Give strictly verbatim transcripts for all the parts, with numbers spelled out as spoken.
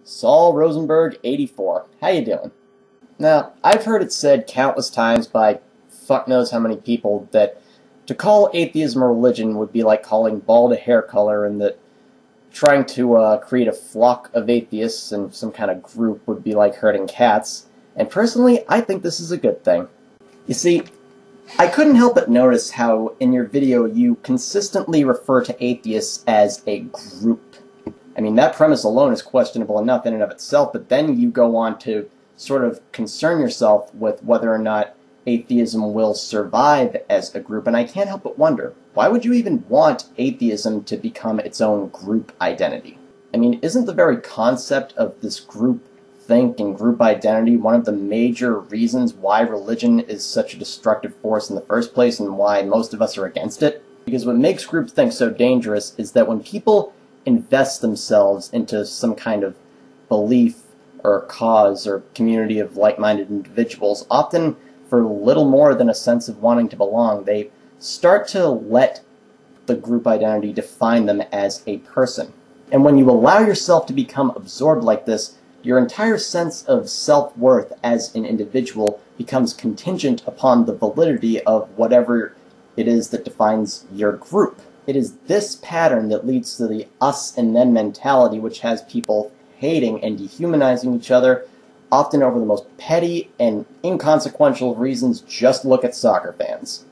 Saul Rosenberg, eighty-four. How you doing? Now, I've heard it said countless times by fuck knows how many people that to call atheism a religion would be like calling bald a hair color, and that trying to uh, create a flock of atheists and some kind of group would be like herding cats. And personally, I think this is a good thing. You see, I couldn't help but notice how in your video you consistently refer to atheists as a group. I mean, that premise alone is questionable enough in and of itself, but then you go on to sort of concern yourself with whether or not atheism will survive as a group, and I can't help but wonder, why would you even want atheism to become its own group identity? I mean, isn't the very concept of this group think and group identity one of the major reasons why religion is such a destructive force in the first place and why most of us are against it? Because what makes groupthink so dangerous is that when people invest themselves into some kind of belief or cause or community of like-minded individuals, often for little more than a sense of wanting to belong, they start to let the group identity define them as a person. And when you allow yourself to become absorbed like this, your entire sense of self-worth as an individual becomes contingent upon the validity of whatever it is that defines your group. It is this pattern that leads to the us and them mentality, which has people hating and dehumanizing each other, often over the most petty and inconsequential reasons. Just look at soccer fans.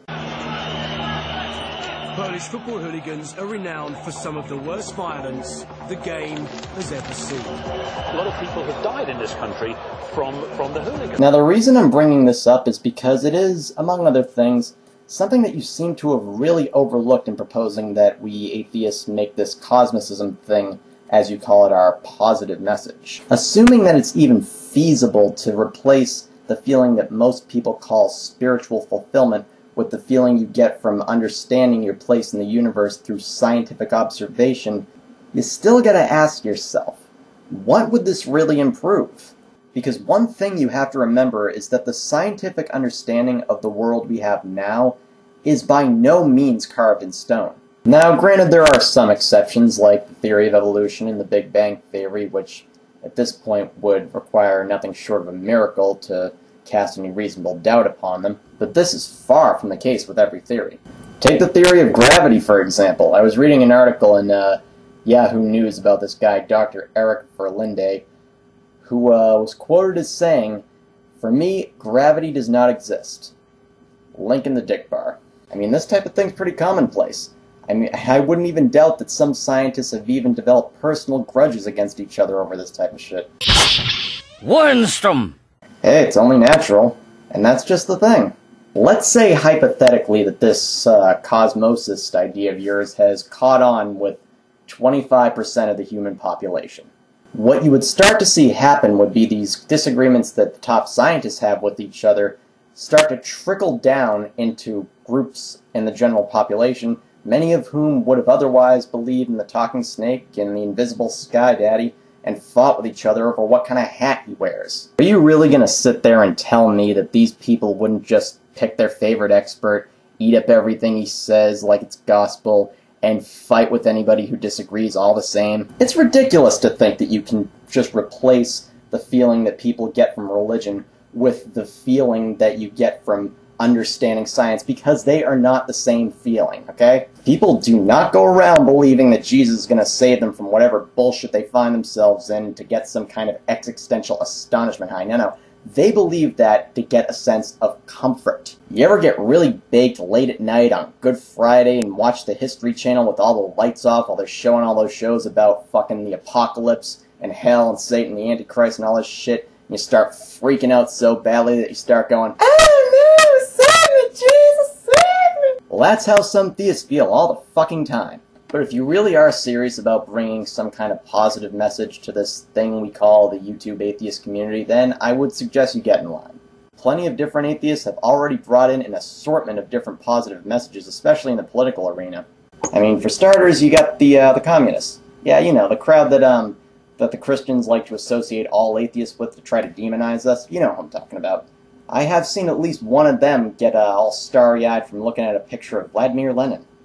Polish football hooligans are renowned for some of the worst violence the game has ever seen. A lot of people have died in this country from, from the hooligans. Now, the reason I'm bringing this up is because it is, among other things, something that you seem to have really overlooked in proposing that we atheists make this cosmicism thing, as you call it, our positive message. Assuming that it's even feasible to replace the feeling that most people call spiritual fulfillment with the feeling you get from understanding your place in the universe through scientific observation, you still gotta ask yourself, what would this really improve? Because one thing you have to remember is that the scientific understanding of the world we have now is by no means carved in stone. Now, granted, there are some exceptions, like the theory of evolution and the Big Bang Theory, which at this point would require nothing short of a miracle to cast any reasonable doubt upon them, but this is far from the case with every theory. Take the theory of gravity, for example. I was reading an article in uh, Yahoo News about this guy, Doctor Eric Verlinde, who uh, was quoted as saying, "For me, gravity does not exist." Link in the dick bar. I mean, this type of thing's pretty commonplace. I mean, I wouldn't even doubt that some scientists have even developed personal grudges against each other over this type of shit. Winston! Hey, it's only natural. And that's just the thing. Let's say, hypothetically, that this uh, cosmosist idea of yours has caught on with twenty-five percent of the human population. What you would start to see happen would be these disagreements that the top scientists have with each other start to trickle down into groups in the general population, many of whom would have otherwise believed in the talking snake and the invisible sky daddy, and fought with each other over what kind of hat he wears. Are you really going to sit there and tell me that these people wouldn't just pick their favorite expert, eat up everything he says like it's gospel, and fight with anybody who disagrees all the same? It's ridiculous to think that you can just replace the feeling that people get from religion with the feeling that you get from understanding science, because they are not the same feeling, okay? People do not go around believing that Jesus is going to save them from whatever bullshit they find themselves in to get some kind of existential astonishment high. No, no. They believe that to get a sense of comfort. You ever get really baked late at night on Good Friday and watch the History Channel with all the lights off while they're showing all those shows about fucking the apocalypse and hell and Satan, the Antichrist, and all this shit, and you start freaking out so badly that you start going, "Oh no, save me, Jesus, save me!" Well, that's how some theists feel all the fucking time. But if you really are serious about bringing some kind of positive message to this thing we call the YouTube atheist community, then I would suggest you get in line. Plenty of different atheists have already brought in an assortment of different positive messages, especially in the political arena. I mean, for starters, you got the uh, the communists. Yeah, you know, the crowd that um that the Christians like to associate all atheists with to try to demonize us. You know who I'm talking about. I have seen at least one of them get uh, all starry-eyed from looking at a picture of Vladimir Lenin.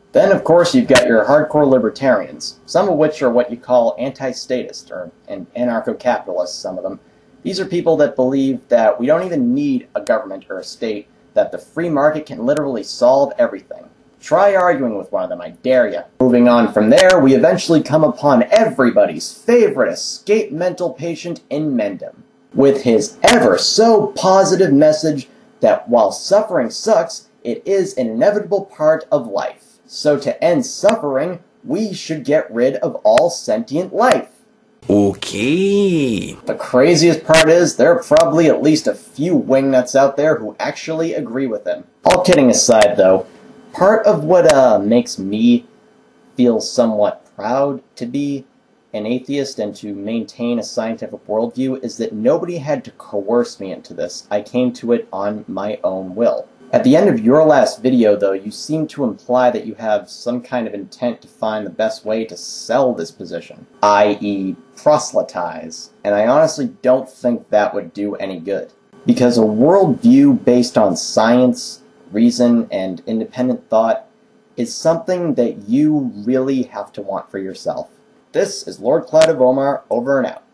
Then, of course, you've got your hardcore libertarians, some of which are what you call anti-statist, or and anarcho-capitalists, some of them. These are people that believe that we don't even need a government or a state, that the free market can literally solve everything. Try arguing with one of them, I dare ya. Moving on from there, we eventually come upon everybody's favorite escape mental patient in Mendham, with his ever so positive message that while suffering sucks, it is an inevitable part of life. So to end suffering, we should get rid of all sentient life. Okay. The craziest part is, there are probably at least a few wingnuts out there who actually agree with him. All kidding aside though, part of what uh, makes me feel somewhat proud to be an atheist and to maintain a scientific worldview is that nobody had to coerce me into this. I came to it on my own will. At the end of your last video, though, you seem to imply that you have some kind of intent to find the best way to sell this position, that is proselytize, and I honestly don't think that would do any good. Because a worldview based on science, reason, and independent thought is something that you really have to want for yourself. This is Lord Clyde of Omar, over and out.